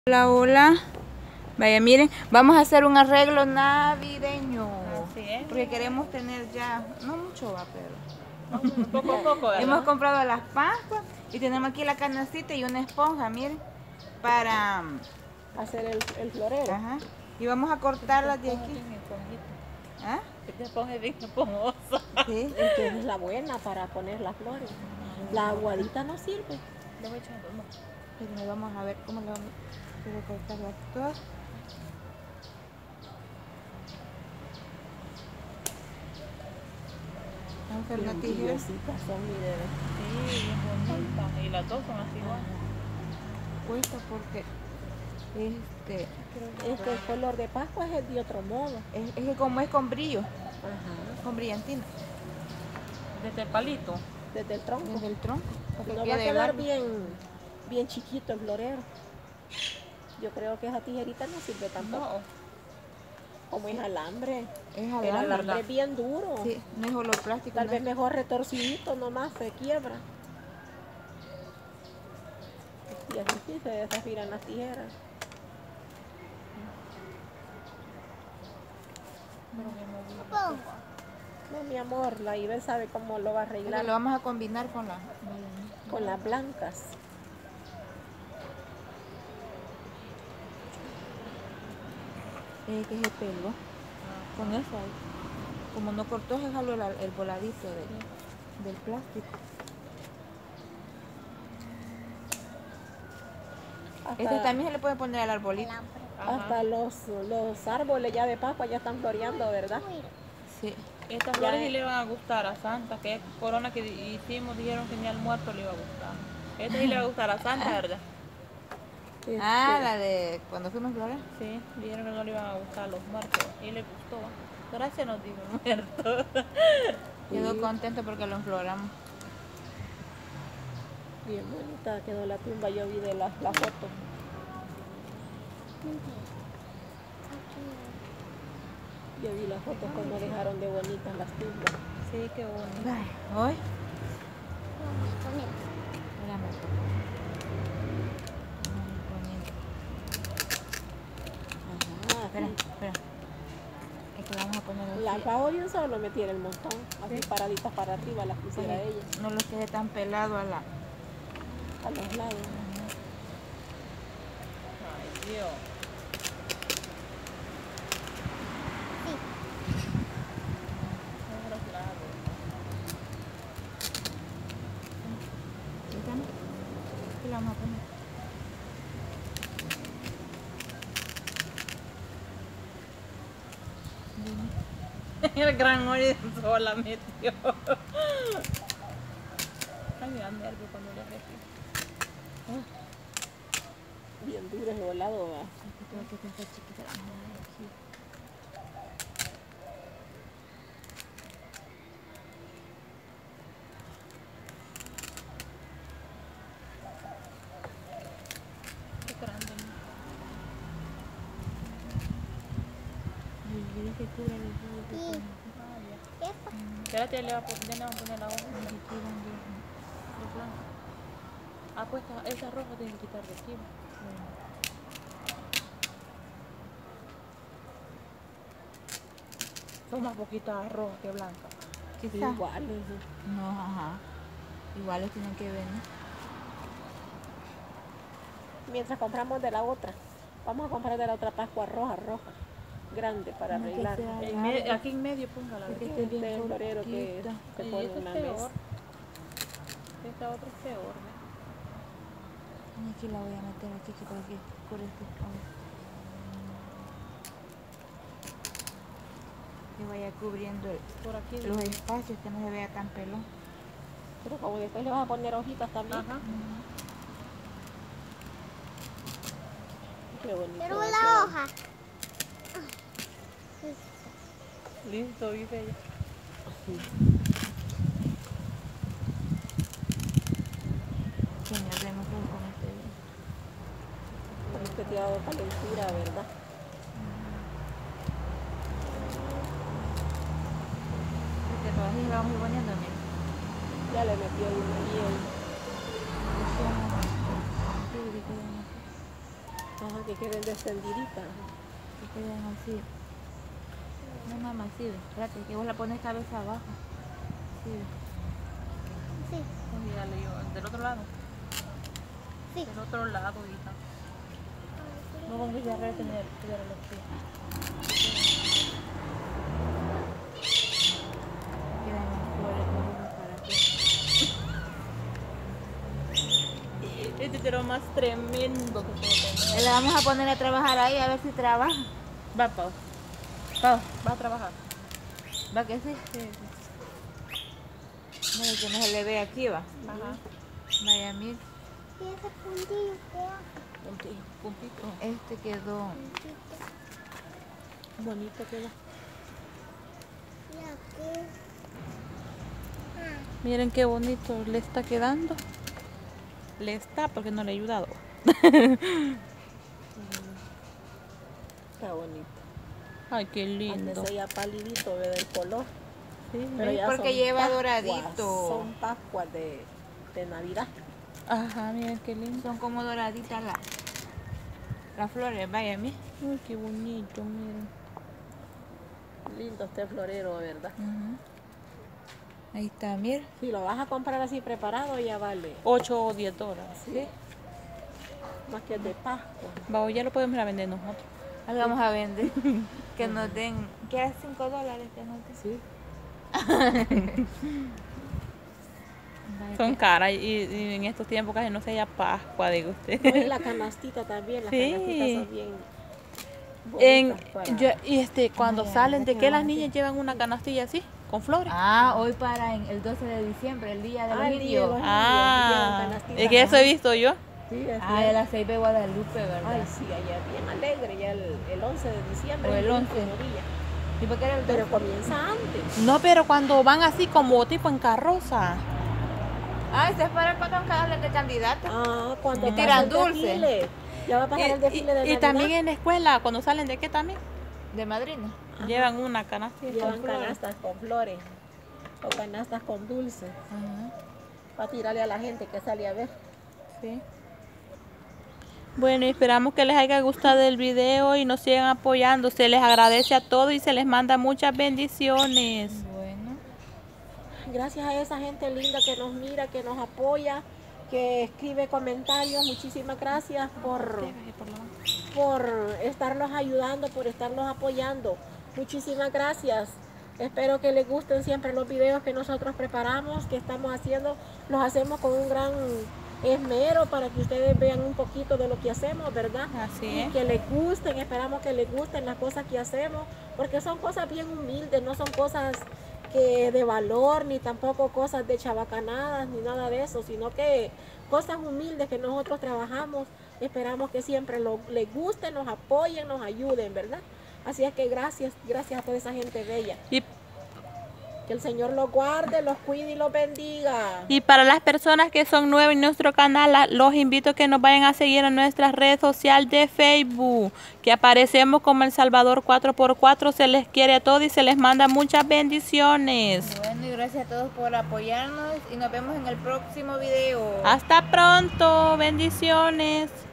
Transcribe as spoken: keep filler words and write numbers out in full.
Hola, hola. Vaya, miren, vamos a hacer un arreglo navideño. Así es. Porque queremos tener ya, no mucho va, pero No, poco a poco, ¿verdad? hemos comprado las pascuas y tenemos aquí la canastita y una esponja, miren, para hacer el, el florero. Ajá. Y vamos a cortarlas de aquí. ¿Ah? Que te pongas bien esponjosa. Sí. Es que es la buena para poner las flores. La aguadita no sirve. Lo voy echando, no. Pero nos vamos a ver cómo lo vamos a cortarlas todas. Vamos a hacer una tijera. Son mi dedo. Sí, bien bonitas. Y las dos son así igual. Cuesta porque este Es que el color de Pascua es de otro modo. es, es que como es con brillo, Ajá. con brillantina, Desde el palito. Desde el tronco. desde el tronco, para que No va a quede quedar largo. bien, bien chiquito el florero. Yo creo que esa tijerita no sirve tampoco. No. Como es alambre. Es El alambre. alambre es bien duro. Sí, no es olor plástico. Tal no vez es- mejor retorcidito nomás se quiebra. Y así sí se desafilan las tijeras. No, mi amor, la Iber sabe cómo lo va a Porque arreglar lo vamos a combinar con la con las blancas. eh, que se pelo. Con eso ahí. Como no cortó, se jaló el, el voladito de- del plástico. Hasta, Este también se le puede poner al arbolito. hasta los, los árboles ya de Pascua ya están floreando, ¿verdad? Sí. Estas flores sí le van a gustar a Santa. Que es corona que hicimos, dijeron que ni al muerto le iba a gustar. Esta sí le va a gustar a Santa, ¿verdad? Este, Ah, la de cuando fuimos a Flores. Sí, dijeron que no le iban a gustar a los muertos. Y le gustó. Gracias nos dijo el muerto. Quedó Sí. contento porque lo enfloramos. Bien bonita quedó la tumba, yo vi de la, la foto. Yo vi las fotos como dejaron de bonitas las tumbas. Sí, qué bonito. Ay, hoy. Espérame. Vamos poniendo. Ajá, Espera, sí. espera. Es que vamos a poner así. Las bajo de un solo metiera el montón, así Sí. paraditas para arriba las pusiera Para que ella, no los quede tan pelado a la. a los lados. Ay, Dios. Otros lados. ¿Estamos? Aquí la vamos a poner. El gran hoy sola metió. Ay, me da nervio cuando le hace así. Bien duro ese volado, ¿verdad? Aquí tengo que pensar chiquita la vamos a poner aquí. Qué grande. Ay, yo dije que era el jugo que Sí. pongo. Espérate, ya le va a poner, ya le va a poner la hoja. Ay, aquí van dos. De blanco. Ah, pues esa- esa roja tiene que quitar de aquí. Bueno. Son más poquitas rojas que blancas. Quizás. Igual, ese. No, ajá. Iguales tienen que venir. Mientras compramos de la otra, vamos a comprar de la otra Pascua roja, roja, grande para Tiene que arreglar. ser En me- aquí en medio póngala. Porque ¿verdad? este es bien Este florero que cortita. se Y pone esta en la es peor. mesa. Esta otra es peor. ¿ves? Y aquí la voy a meter aquí, que por aquí por este lado. Que vaya cubriendo el- Por aquí. los espacios, que no se vea tan pelón. Pero como después le vas a poner hojitas también. Ajá. Qué bonito. Pero va a la quedar. hoja. Listo, dice ella. Que me hablemos con este bien. Pero es que te ha dado calentura, ¿verdad? Porque todas las vamos a ir poniendo, mira. Ya le metió una hiel. Aquí vamos a- aquí, aquí, aquí. Ajá, que queden descendiditas. Que queden así. No, mamá, sí, ve. Espérate, que vos la pones cabeza abajo. Sí, ve. Sí, Pues ya le yo, del otro lado. sí. Del otro lado, hija. No vamos a retener, cuidar los pies. Quedan las flores rojas para aquí. Este es lo más tremendo que puedo tener. La vamos a poner a trabajar ahí a ver si trabaja. Va, Pau. Pau, Va a trabajar. ¿va que sí? Sí, sí. Mira que no se le ve aquí, va. Ajá. Vaya, mira, ¿Y ese puntillo qué hace? Puntito. Puntito. este quedó. Puntito. Bonito queda. Y aquí. Ah, Miren qué bonito le está quedando. Le está porque no le he ayudado. Está bonito. Ay, qué lindo. Antes ya palidito, ve del color. Sí. Pero Es ya porque son lleva pascuas, doradito. Son pascuas de, de Navidad. Ajá, miren qué lindo. Son como doraditas las, las flores, vaya, mira. Uy, qué bonito, miren. Lindo este florero, ¿verdad? Ujú. Ahí está, mira. Si lo vas a comprar así preparado, ya vale. ocho o diez dólares. Sí. Más que el de Pascua. Va, ya lo podemos ir a vender nosotros. Ahí vamos a vender. Que nos den, que es cinco dólares que nos den. Sí. Vaya Son que- caras y, y en estos tiempos casi no se haya Pascua, diga usted. No, y la canastita también, las Sí. canastitas son bien En, bonitas para... yo- y este, cuando Ay, salen, ¿de qué qué las bonito. niñas llevan una canastilla así? Con flores. Ah, hoy para en el doce de diciembre, el día de los Ah, el día de indios. los- Ah, llevan canastitas, es que eso he visto yo. Sí, es Ah, de las seis de Guadalupe, ¿verdad? Ay, sí, allá bien alegre, ya el, el once de diciembre. O el es once. último día. ¿Y por qué era el Pero doce? comienza antes. No, pero cuando van así como tipo en carroza. Ah, ese es para cuando hablan de candidatos. Ah, cuando Y pasa tiran el dulce. desfile. Ya va a pasar Y, el desfile de y- y Navidad. también en la escuela, cuando salen de qué también, De madrina. llevan una canastilla Llevan con flores. canastas con flores o canastas con dulces Ajá. para tirarle a la gente que sale a ver. Sí. Bueno, esperamos que les haya gustado el video y nos sigan apoyando. Se les agradece a todos y se les manda muchas bendiciones. Bueno. Gracias a esa gente linda que nos mira, que nos apoya, que escribe comentarios. Muchísimas gracias por, por estarnos ayudando, por estarnos apoyando. Muchísimas gracias. Espero que les gusten siempre los videos que nosotros preparamos, que estamos haciendo. Los hacemos con un gran esmero para que ustedes vean un poquito de lo que hacemos, ¿verdad? Así Y es. que les gusten, esperamos que les gusten las cosas que hacemos, porque son cosas bien humildes, no son cosas que de valor, ni tampoco cosas de chabacanadas, ni nada de eso, sino que cosas humildes que nosotros trabajamos. Esperamos que siempre lo, les gusten, nos apoyen, nos ayuden, ¿verdad? Así es que gracias, gracias a toda esa gente bella. Y, Que el Señor los guarde, los cuide y los bendiga. y para las personas que son nuevas en nuestro canal, la- los invito a que nos vayan a seguir en nuestras redes sociales de Facebook, que aparecemos como El Salvador cuatro por cuatro. Se les quiere a todos y se les manda muchas bendiciones. Bueno, y gracias a todos por apoyarnos y nos vemos en el próximo video. Hasta pronto, bendiciones.